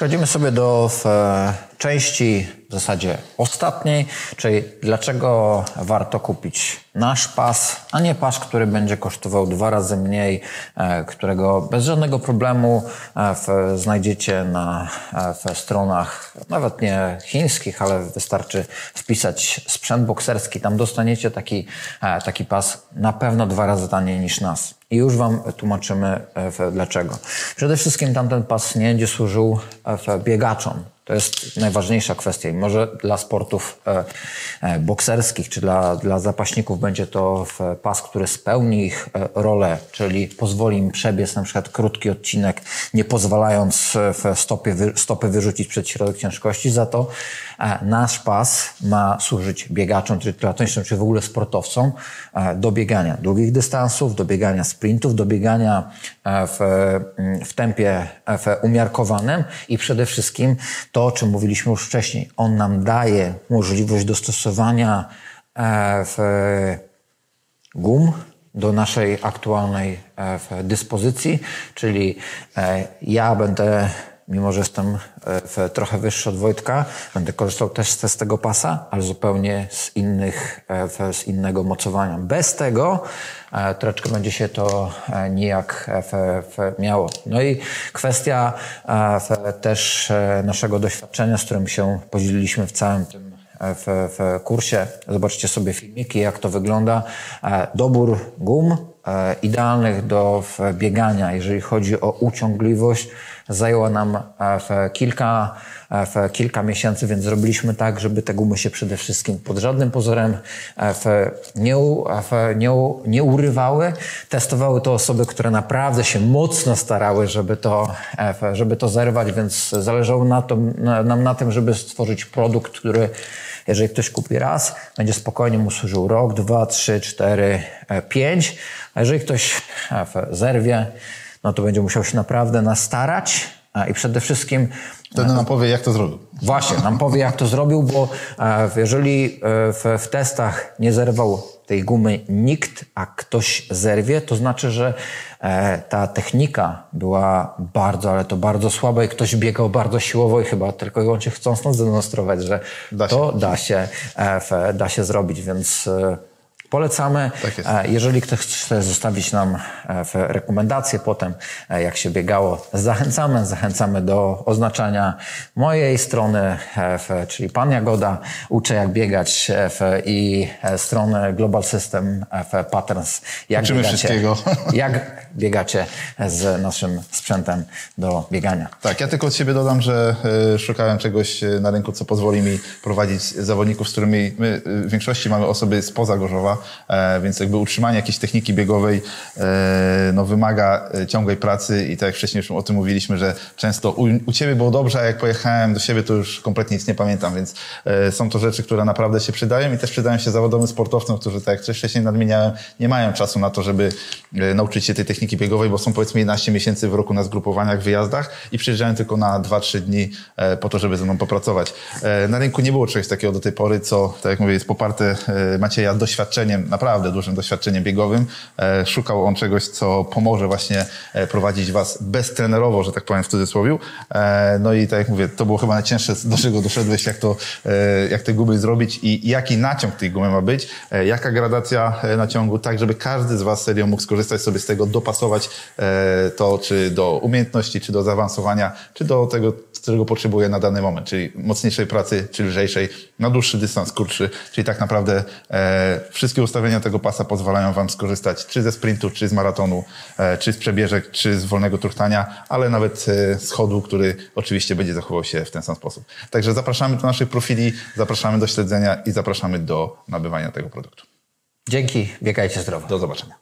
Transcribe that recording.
Przechodzimy sobie do części w zasadzie ostatniej, czyli dlaczego warto kupić nasz pas, a nie pas, który będzie kosztował 2 razy mniej, którego bez żadnego problemu znajdziecie w stronach, nawet nie chińskich, ale wystarczy wpisać sprzęt bokserski. Tam dostaniecie taki pas na pewno 2 razy taniej niż nas. I już Wam tłumaczymy dlaczego. Przede wszystkim tamten pas nie będzie służył biegaczom. To jest najważniejsza kwestia i może dla sportów bokserskich czy dla zapaśników będzie to pas, który spełni ich rolę, czyli pozwoli im przebiec na przykład krótki odcinek, nie pozwalając stopy wyrzucić przed środek ciężkości. Za to nasz pas ma służyć biegaczom, triatlonistom, czy w ogóle sportowcom do biegania długich dystansów, do biegania sprintów, do biegania w tempie umiarkowanym i przede wszystkim to, o czym mówiliśmy już wcześniej. On nam daje możliwość dostosowania gum do naszej aktualnej dyspozycji, czyli ja będę, mimo że jestem trochę wyższy od Wojtka, będę korzystał też z tego pasa, ale zupełnie z innego mocowania. Bez tego troszeczkę będzie się to nijak miało. No i kwestia też naszego doświadczenia, z którym się podzieliliśmy w całym tym w kursie. Zobaczcie sobie filmiki, jak to wygląda. Dobór gum idealnych do biegania, jeżeli chodzi o uciągliwość, zajęło nam kilka miesięcy, więc zrobiliśmy tak, żeby te gumy się przede wszystkim pod żadnym pozorem nie urywały. Testowały to osoby, które naprawdę się mocno starały, żeby to zerwać, więc zależało nam na tym, żeby stworzyć produkt, który, jeżeli ktoś kupi raz, będzie spokojnie mu służył rok, 2, 3, 4, 5. A jeżeli ktoś zerwie, no to będzie musiał się naprawdę nastarać i przede wszystkim... Wtedy nam powie, jak to zrobił. Właśnie, nam powie, jak to zrobił, bo jeżeli w testach nie zerwał tej gumy nikt, a ktoś zerwie, to znaczy, że ta technika była bardzo, ale to bardzo słaba i ktoś biegał bardzo siłowo i chyba tylko i wyłącznie chcąc nas zademonstrować, że to da się zrobić, więc... Polecamy. Tak jest. Jeżeli ktoś chce zostawić nam rekomendacje potem, jak się biegało, zachęcamy do oznaczania mojej strony, czyli Pan Jagoda, uczę jak biegać i stronę Global System Patterns. Uczymy wszystkiego. Jak biegacie z naszym sprzętem do biegania. Tak, ja tylko od siebie dodam, że szukałem czegoś na rynku, co pozwoli mi prowadzić zawodników, z którymi my w większości mamy osoby spoza Gorzowa, więc jakby utrzymanie jakiejś techniki biegowej no, wymaga ciągłej pracy i tak jak wcześniej już o tym mówiliśmy, że często u Ciebie było dobrze, a jak pojechałem do siebie, to już kompletnie nic nie pamiętam, więc są to rzeczy, które naprawdę się przydają i też przydają się zawodowym sportowcom, którzy, tak jak wcześniej nadmieniałem, nie mają czasu na to, żeby nauczyć się tej techniki biegowej, bo są powiedzmy 11 miesięcy w roku na zgrupowaniach, wyjazdach i przyjeżdżają tylko na 2-3 dni po to, żeby ze mną popracować. Na rynku nie było czegoś takiego do tej pory, co, tak jak mówię, jest poparte Macieja doświadczeniem, naprawdę dużym doświadczeniem biegowym. Szukał on czegoś, co pomoże właśnie prowadzić Was beztrenerowo, że tak powiem w cudzysłowie. No i tak jak mówię, to było chyba najcięższe, do czego doszedłeś, jak te gumy zrobić i jaki naciąg tej gumy ma być, jaka gradacja naciągu, tak żeby każdy z Was serio mógł skorzystać sobie z tego, dopasować to, czy do umiejętności, czy do zaawansowania, czy do tego, którego potrzebuje na dany moment, czyli mocniejszej pracy, czy lżejszej, na dłuższy dystans, krótszy, czyli tak naprawdę wszystkie ustawienia tego pasa pozwalają Wam skorzystać czy ze sprintu, czy z maratonu, czy z przebieżek, czy z wolnego truchtania, ale nawet z chodu, który oczywiście będzie zachował się w ten sam sposób. Także zapraszamy do naszych profili, zapraszamy do śledzenia i zapraszamy do nabywania tego produktu. Dzięki, biegajcie zdrowo. Do zobaczenia.